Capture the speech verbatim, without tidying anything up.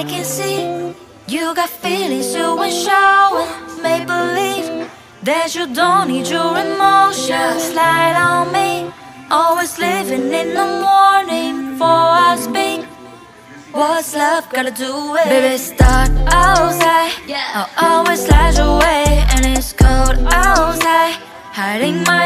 I can see you got feelings you ain't showing. Make believe that you don't need your emotions. Slide on me, always living in the morning before I speak. What's love gotta do with it? Baby, start outside, I'll always slide your way. And it's cold outside, hiding my